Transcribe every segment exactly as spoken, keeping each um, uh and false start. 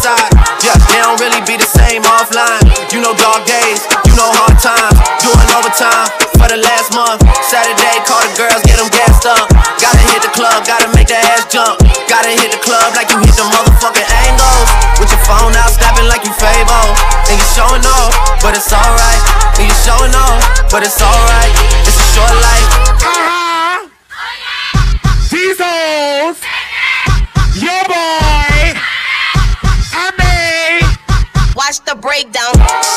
side. Yeah, they don't really be the same offline. You know dog days, you know hard times. Doing overtime for the last month. Saturday, call the girls, get them gassed up. Gotta hit the club, gotta make that ass jump. Gotta hit the club like you hit the motherfucking angles. With your phone out, snapping like you Fabo. And you showing off, but it's alright. And you showing off, but it's alright. It's a short life. Uh-huh. Jesus, your boy, and me. Watch the breakdown.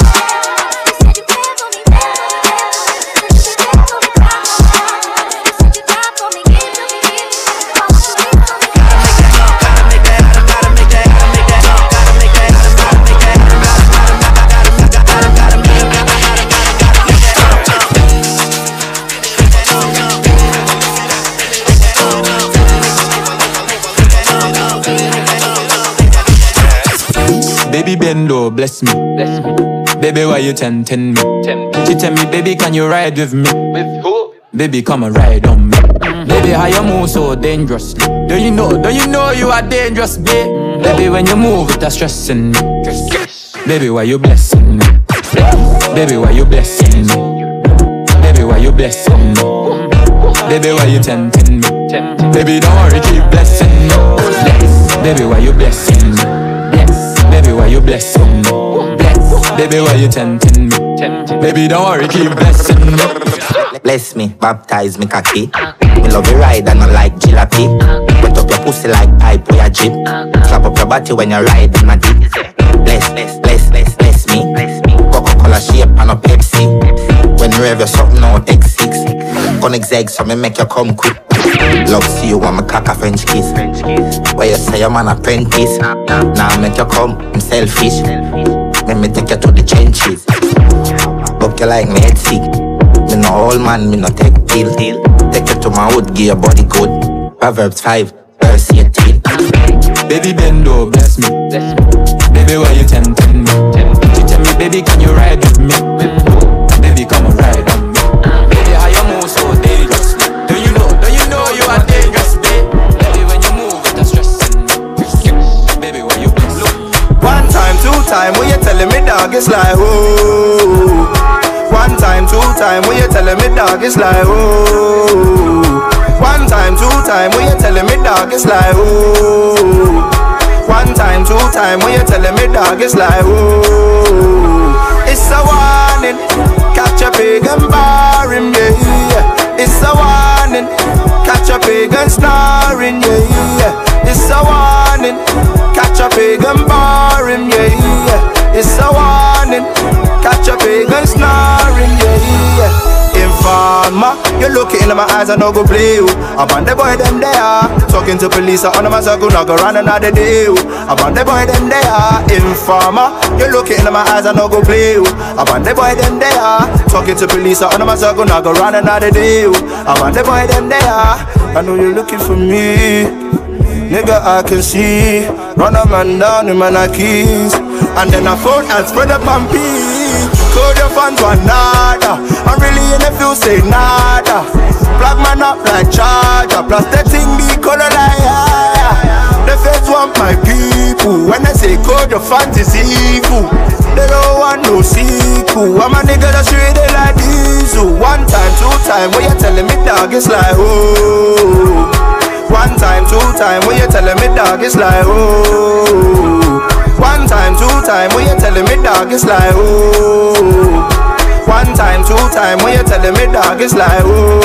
Baby Bendo, bless me. Bless me. Baby, why you tempting me? Tempt. She tell me, baby, can you ride with me? With who? Baby, come and ride on me. Mm-hmm. Baby, how you move so dangerously? Do you know, do you know you are dangerous, babe? Mm-hmm. Baby, when you move, it's stressing me. Yes. Baby, why you blessing me? Baby, why you blessing me? Baby, why you blessing me? Baby, why you tempting me? Tempt. Baby, don't worry, keep blessing me. Yes. Baby, why you blessing me? Baby, why you blessing me? Bless. Baby, why you tempting me? Tempting. Baby, don't worry, keep blessing me. Bless me, baptize me cocky. Me love you ride and I like jalopy. Wet up your pussy like pipe or your jeep. Slap up your body when you ride in my deep. Bless, bless, bless, bless, bless me. Coca-Cola shape and a Pepsi. When you rev your something out X six. Connect eggs so me make you come quick. Love see you want me cock a French kiss. Where you say your man apprentice. Now make you come, I'm selfish. Let me take you to the trenches. Book you like me head sick. Me no old man, me no take pill. Take you to my hood, give your body good. Proverbs five, verse eighteen. Baby Bendo, bless me. Baby, why you tempting me? She tell me, baby, can you ride with me? Baby, come and ride on me. Baby, how you move so dangerously? Do you know, do you know you are dangerous, babe? Baby, when you move, it's stressing me. Baby, why you bless me? One time, two time, when you telling me dog, it's like oh. One time, two time, when you telling me dog, it's like oh. One time, two time, when you telling me dog, it's like oh. One time, two time, when you telling me dog, it's like oh. It's a warning, catch a pig and bar him, yeah. It's a warning, catch a pig and snoring, yeah. It's a warning, catch a pig and bar him, yeah. It's a warning, catch a pig and snoring, yeah. Informer, you look into my eyes and no go play you. I'm on the boy them there, talking to police on my circle, not go run another day. I'm on the boy them there, informer, you look into my eyes and no go play you. I'm on the boy them there, talking to police on my circle, not go run another day. I'm on the boy them there, I know you're looking for me. Nigga, I can see. Run a man down in my keys. And then I phone and spread up on pee. Code your fans one nada. I'm really in the field, say nada. Plug man up like charger. Plus the thing be color like yeah. The feds want my people. When I say code your fans is evil. They don't want no sequel. I'm a nigga that's really like diesel. One time, two time, when you telling me dog, it's like oh. One time, two time, when you telling me dog, it's like oh. One time, two time, when you telling me dog, it's like oh. One time, two time, when you telling me dog, it's like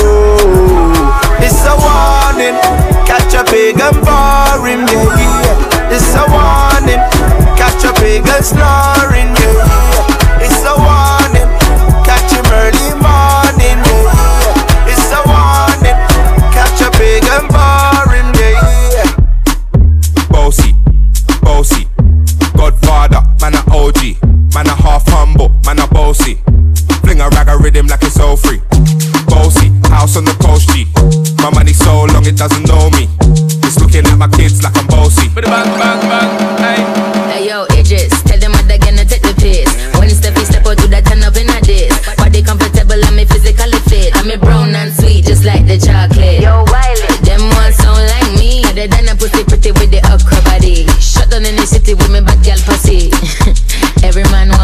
oh. It's a warning, catch a pig and bar him, yeah, yeah. It's a warning, catch a pig and snoring, yeah, yeah. It's a warning, catch him early morning, yeah, yeah. It's a warning, catch a pig and bar him, yeah, yeah. Bossy, bossy, Godfather, man a O G, man a half humble, man a bossy. Fling a rag a rhythm like it's all free. Bossy, house on the coast G. My money so long it doesn't know me. It's looking at my kids like I'm bossy. Bang, bang, bang, hey. Hey yo, Idris, tell them what they're gonna take the piss. When it's step, step out to that turn up in a diss. Body comfortable, I'm a physically fit. I'm a brown and sweet, just like the chocolate. Yo, Wiley, them ones sound like me. Other than a pussy pretty with the upper body. Shut down in the city with me bad girl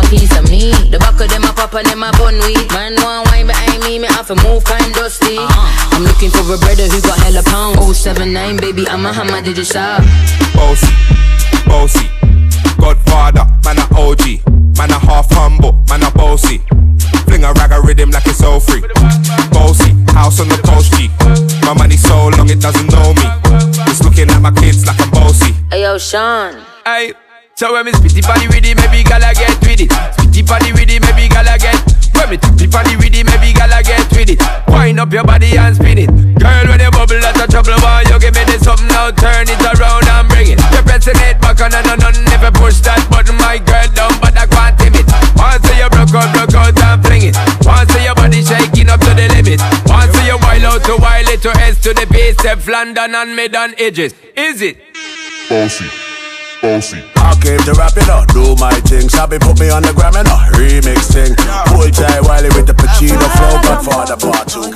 piece of me. The back of them a pop and them a bun weed. Man one wine behind me, me have to move kind dusty. uh-huh. I'm looking for a brother who got hella pound. Oh seven nine baby, I'm a hammer, did you shop? Bossy, bossy, Godfather, man a O G, man a half humble, man a bossy. Fling a rag a rhythm like it's all free. Bossy, house on the coast G. My money so long it doesn't know me. It's looking at my kids like I'm bossy. Hey yo Sean. Hey, so when me spitty body with it, maybe gala get with it. Spitty body with it, maybe gala get. When me tippy body with it, maybe gala get with it. Wind up your body and spin it. Girl, when you bubble, that's a trouble. Why you give me this something now? Turn it around and bring it. You're pressing it back on and on and never push that button, my girl, down, but I can't tame it. Once you broke out, broke out and fling it. Once your body shaking up to the limit. Once you wild out to wild it to S to the base, step London and mid on edges. Is it? Bossy, bossy. I came to rap it up, do my thing. Sabi put me on the gram and a remix thing. Pull tight Wiley with the Pacino flow, Godfather part two.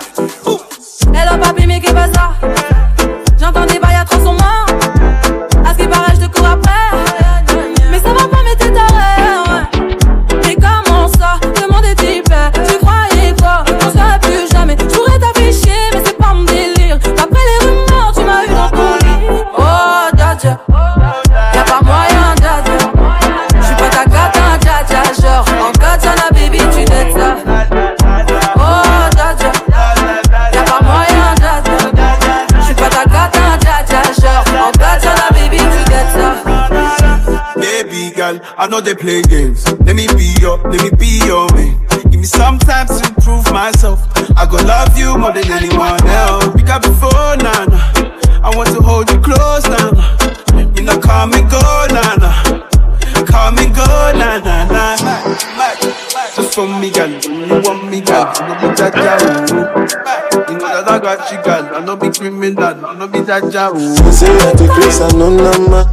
Hello papi, mais qu'est pas ça? J'entends des bails à trois son mort. À ce qui paraît, je te cours après. Mais ça va pas, mais t'es taré. Mais comment ça? Demande des types. Tu croyais quoi? On serait plus jamais. J'pourrais t'afficher, mais c'est pas mon délire. Après les rumeurs, tu m'as eu dans ton lit. Oh, dja dja. Y'a pas moyen, dja dja. J'suis pas ta gata, dja dja. Genre, en katana, baby, tu t'aides ça. Oh, dja dja. Y'a pas moyen, dja dja. J'suis pas ta gata, dja dja. Genre, en katana, baby, tu t'aides ça. Baby girl, I know they play games. Let me be your, let me be your man. Give me some time to improve myself. I go love you more than anyone else. Pick up the phone, nana. I want to hold you close, nana. You know, call me go, nana. Call me go, nana, nana. Just for me, girl. You want me, girl. You know me, that girl. You know that I got you, girl. I know be criminal. I know be that girl. You say I take place, I know nama.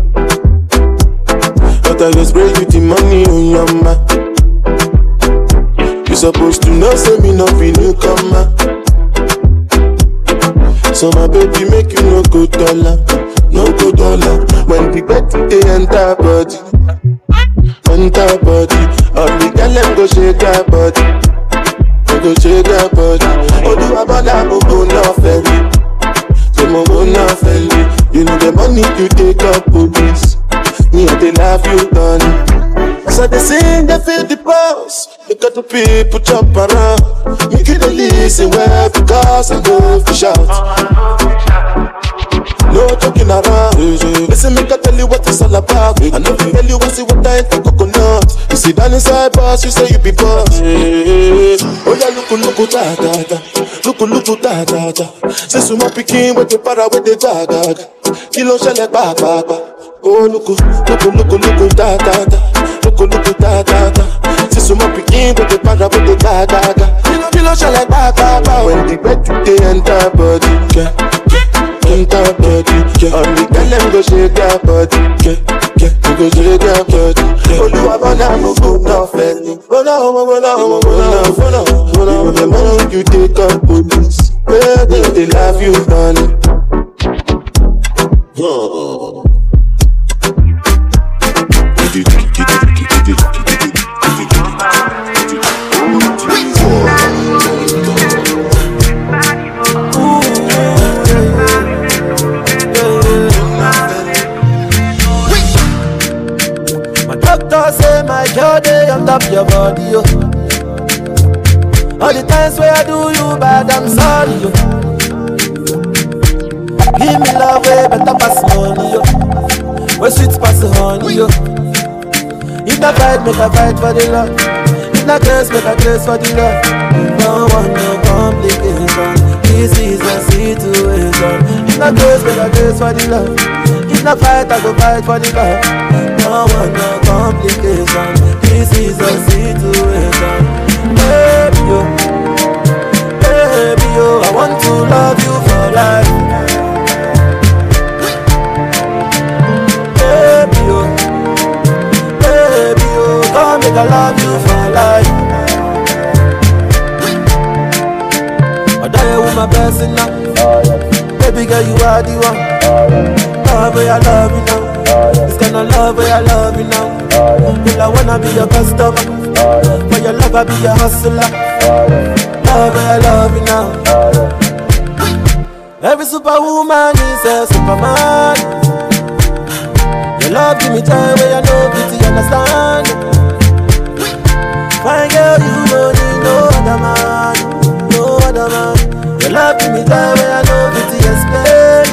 But I just spray you the money on your ma. You supposed to know, say me not be newcomer. So my baby make you no go dollar, no go dollar. When the bed they enter body, enter body. All the girl them go shake her body, they go shake her body. Oh do a bada mogo no felly, so mogo no felly. You know the money you take up police. Me and they love you done. So they sing, they feel the pulse. Look at the people jump around. Make you the listen well because I know fish out. No joking around. Listen, make I tell you what it's all about. I know if tell you what's it what I ain't the coconut. You see down inside boss, you say you be boss. Oh yeah, look, look, da da da. Look, look, da da da. Say so my picking with the para with the jaga. Kilo shell like ba ba ba. Oh look, look, look, look, da da da. Look, look, da da da. See so my begin with the para with the da da da. Kilo shell like ba ba ba. When the bed they enter body, yeah, enter body, yeah. On the girl them go shake their body, yeah, yeah. They go shake their body. Oh you have on a move, no felly. Oh no, oh no, oh no, oh no, oh no. The money you take up police, yeah, they, they love you, money. Oh. My doctor say my girl dey on top your body, yo. All the times where I do you bad, I'm sorry, yo. Give me love way better pass money, yo. Where sweet pass honey, yo. If not fight, make a fight for the love. If not grace, make a grace for the love. No one, no complication. This is a situation. If not grace, make a grace for the love. If not fight, I go fight for the love. No one, no complication. This is a situation. Baby, yo, baby, yo, I want to love you for life. Baby, yo, baby, yo, come make I love you for life. I die with my blessing now. Baby girl, you are the one. Love, I love you now. This kind of love Love where I love you now. Girl, I wanna be your customer. For your love, I be your hustler. Love where I love you now. Every superwoman is a superman. Your love give me joy where I know beauty, understand. Fine girl, you don't need no other man, no other man. Your love give me joy where I know beauty, explain.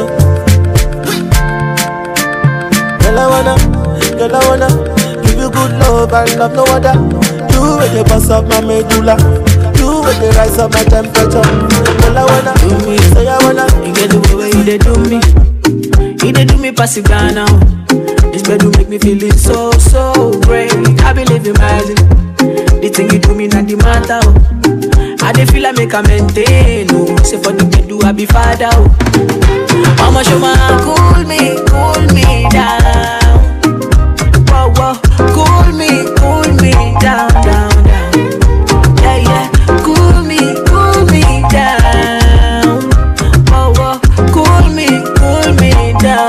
Girl, I wanna, girl, I wanna give you good love and love no other. You with the boss of my medulla. You with the rise of my temperature. Girl, I wanna do me, say I wanna. You get the way you they do me. You they do me pass it down now. This bed will make me feel it so, so great. I believe in my life. The thing you do me not the matter. Oh. I dey feel I make a maintain. Oh. Say for the bed do I be father. Oh. Mama show my cool me, cool me down. Whoa, whoa, cool me, cool me down, down, down. Yeah, yeah, cool me, cool me down. Whoa, whoa, cool me, cool me down.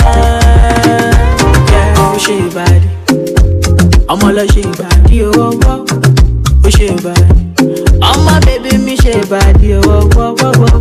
She body, I'm all a she body, oh, oh, oh, she body. I'm my baby, me she body, oh, oh, oh, oh,